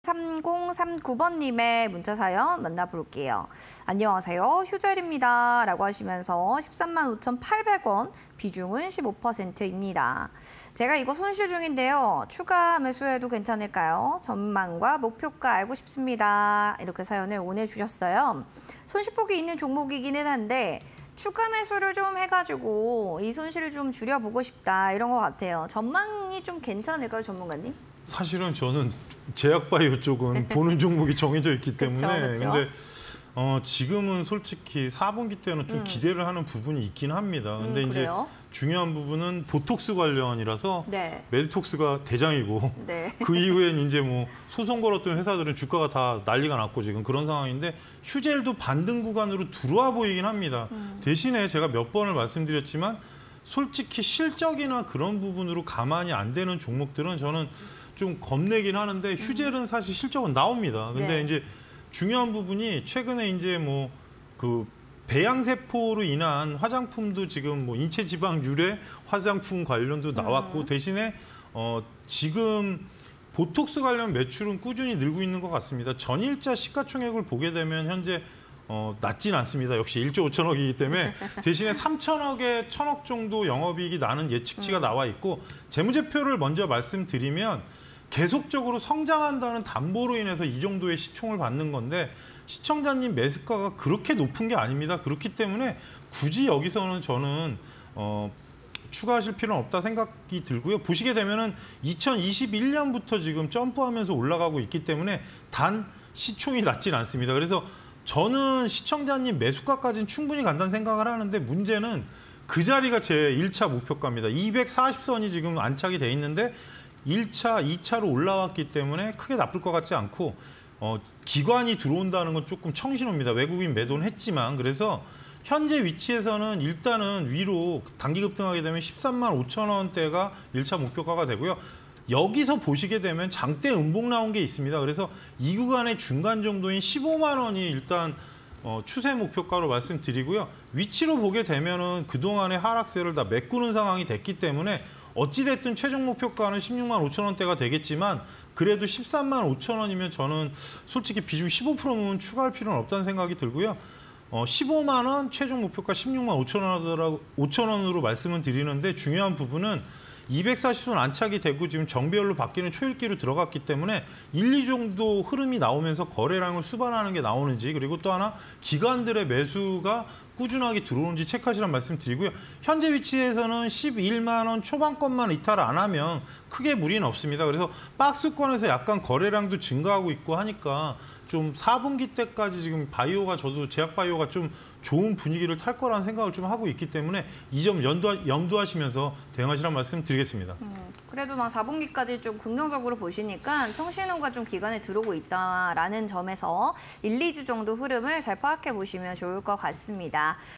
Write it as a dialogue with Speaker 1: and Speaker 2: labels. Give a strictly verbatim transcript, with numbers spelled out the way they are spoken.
Speaker 1: 삼공삼구 번님의 문자 사연 만나볼게요. 안녕하세요. 휴젤입니다. 라고 하시면서 십삼만 오천팔백 원, 비중은 십오 퍼센트입니다. 제가 이거 손실 중인데요. 추가 매수해도 괜찮을까요? 전망과 목표가 알고 싶습니다. 이렇게 사연을 보내주셨어요. 손실폭이 있는 종목이기는 한데 추가 매수를 좀 해가지고 이 손실을 좀 줄여보고 싶다 이런 것 같아요. 전망이 좀 괜찮을까요, 전문가님?
Speaker 2: 사실은 저는 제약바이오 쪽은 보는 종목이 정해져 있기 때문에
Speaker 1: 그쵸, 그쵸.
Speaker 2: 근데 어, 지금은 솔직히 사 분기 때는 좀
Speaker 1: 음.
Speaker 2: 기대를 하는 부분이 있긴 합니다. 근데
Speaker 1: 음,
Speaker 2: 이제
Speaker 1: 그래요?
Speaker 2: 중요한 부분은 보톡스 관련이라서
Speaker 1: 네.
Speaker 2: 메드톡스가 대장이고
Speaker 1: 네.
Speaker 2: 그 이후엔 이제 뭐 소송 걸었던 회사들은 주가가 다 난리가 났고 지금 그런 상황인데 휴젤도 반등 구간으로 들어와 보이긴 합니다.
Speaker 1: 음.
Speaker 2: 대신에 제가 몇 번을 말씀드렸지만 솔직히 실적이나 그런 부분으로 가만히 안 되는 종목들은 저는 좀 겁내긴 하는데 휴젤은 사실 실적은 나옵니다. 근데
Speaker 1: 네.
Speaker 2: 이제 중요한 부분이 최근에 이제 뭐 그 배양세포로 인한 화장품도 지금 뭐 인체 지방 유래 화장품 관련도 나왔고
Speaker 1: 음.
Speaker 2: 대신에 어 지금 보톡스 관련 매출은 꾸준히 늘고 있는 것 같습니다. 전일자 시가총액을 보게 되면 현재 어, 낮진 않습니다. 역시 일조 오천억이기 때문에 대신에 삼천억에 천억 정도 영업이익이 나는 예측치가
Speaker 1: 음.
Speaker 2: 나와 있고 재무제표를 먼저 말씀드리면 계속적으로 성장한다는 담보로 인해서 이 정도의 시총을 받는 건데 시청자님 매수가가 그렇게 높은 게 아닙니다. 그렇기 때문에 굳이 여기서는 저는 어, 추가하실 필요는 없다 생각이 들고요. 보시게 되면은 이천이십일 년부터 지금 점프하면서 올라가고 있기 때문에 단 시총이 낮진 않습니다. 그래서 저는 시청자님 매수가까지는 충분히 간다는 생각을 하는데 문제는 그 자리가 제 일 차 목표가입니다. 이백사십 선이 지금 안착이 돼 있는데 일 차, 이 차로 올라왔기 때문에 크게 나쁠 것 같지 않고 어, 기관이 들어온다는 건 조금 청신호입니다. 외국인 매도는 했지만 그래서 현재 위치에서는 일단은 위로 단기 급등하게 되면 십삼만 오천 원대가 일 차 목표가가 되고요. 여기서 보시게 되면 장대 음봉 나온 게 있습니다. 그래서 이 구간의 중간 정도인 십오만 원이 일단 어, 추세 목표가로 말씀드리고요. 위치로 보게 되면은 그동안의 하락세를 다 메꾸는 상황이 됐기 때문에 어찌됐든 최종 목표가는 십육만 오천 원대가 되겠지만 그래도 십삼만 오천 원이면 저는 솔직히 비중 십오 퍼센트면 추가할 필요는 없다는 생각이 들고요. 어, 십오만 원, 최종 목표가 십육만 오천 원으로 말씀을 드리는데 중요한 부분은 이백사십 선 안착이 되고 지금 정배열로 바뀌는 초읽기로 들어갔기 때문에 일, 이 정도 흐름이 나오면서 거래량을 수반하는 게 나오는지 그리고 또 하나 기관들의 매수가 꾸준하게 들어오는지 체크하시라는 말씀 드리고요. 현재 위치에서는 십일만 원 초반권만 이탈 안 하면 크게 무리는 없습니다. 그래서 박스권에서 약간 거래량도 증가하고 있고 하니까 좀 사 분기 때까지 지금 바이오가 저도 제약바이오가 좀 좋은 분위기를 탈 거라는 생각을 좀 하고 있기 때문에 이 점 염두하, 염두하시면서 대응하시라는 말씀 드리겠습니다.
Speaker 1: 음, 그래도 막 사 분기까지 좀 긍정적으로 보시니까 청신호가 좀 기간에 들어오고 있다라는 점에서 일, 이 주 정도 흐름을 잘 파악해 보시면 좋을 것 같습니다.